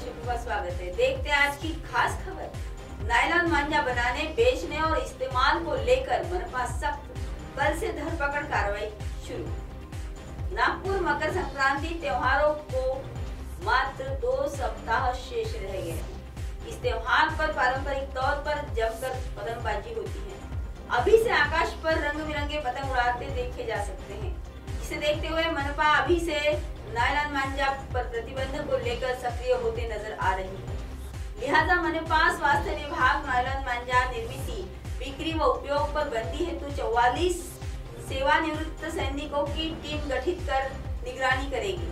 दर्शकों का स्वागत है। देखते हैं आज की खास खबर। नायलॉन मांझा बनाने, बेचने और इस्तेमाल को लेकर मनपा सख्त, कल से धरपकड़ कार्रवाई शुरू। नागपुर मकर संक्रांति त्योहारों को मात्र 2 सप्ताह शेष रह गए हैं। इस त्योहार पर पारंपरिक तौर पर जमकर पतंगबाजी होती है। अभी से आकाश पर रंग बिरंगे पतंग उड़ाते देखे जा सकते हैं। इसे देखते हुए मनपा अभी से नायलॉन मांझा पर प्रतिबंध को लेकर सक्रिय होते नजर आ रही है। लिहाजा मनपा स्वास्थ्य विभाग नायलॉन मांझा निर्मित, बिक्री व उपयोग पर बंदी हेतु 44 सेवानिवृत्त सैनिकों की टीम गठित कर निगरानी करेगी।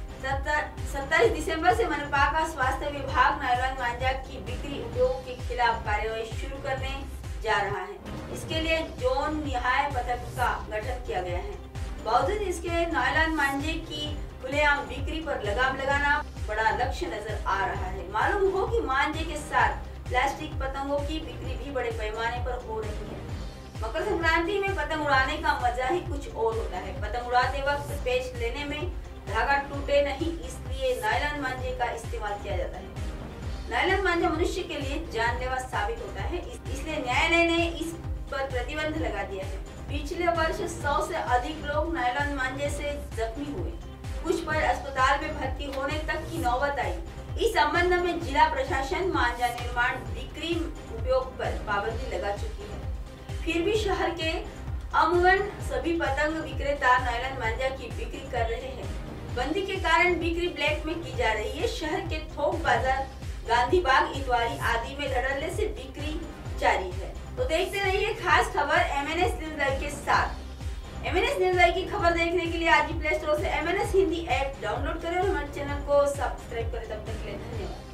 27 दिसंबर से मनपा का स्वास्थ्य विभाग नायलॉन मांझा की बिक्री उपयोग के खिलाफ कार्यवाही शुरू करने जा रहा है। इसके लिए जोन निहाय पथक का गठन किया गया है। बावजूद इसके नायलॉन मांझे की खुलेआम बिक्री पर लगाम लगाना बड़ा लक्ष्य नजर आ रहा है। मालूम हो कि मांझे के साथ प्लास्टिक पतंगों की बिक्री भी बड़े पैमाने पर हो रही है। मकर संक्रांति में पतंग उड़ाने का मजा ही कुछ और होता है। पतंग उड़ाते वक्त पेच लेने में धागा टूटे नहीं, इसलिए नायलॉन मांझे का इस्तेमाल किया जाता है। नायलॉन मांझा मनुष्य के लिए जानलेवा साबित होता है, इसलिए न्यायालय ने इस पर प्रतिबंध लगा दिया है। पिछले वर्ष 100 से अधिक लोग नायलॉन मांझे से जख्मी हुए। कुछ पर अस्पताल में भर्ती होने तक की नौबत आई। इस संबंध में जिला प्रशासन मांझा निर्माण, बिक्री, उपयोग पर पाबंदी लगा चुकी है। फिर भी शहर के अमूमन सभी पतंग विक्रेता नायलॉन मांझा की बिक्री कर रहे हैं। बंदी के कारण बिक्री ब्लैक में की जा रही है। शहर के थोक बाजार, गांधी बाग, इतवारी आदि में धड़ल्ले से बिक्री जारी है। तो देखते रहिए खास खबर MNS न्यूज़ लाइव के साथ। MNS न्यूज़ लाइव की खबर देखने के लिए आज ही प्ले स्टोर से MNS हिंदी ऐप डाउनलोड करें और हमारे चैनल को सब्सक्राइब करें। तब तक के लिए धन्यवाद।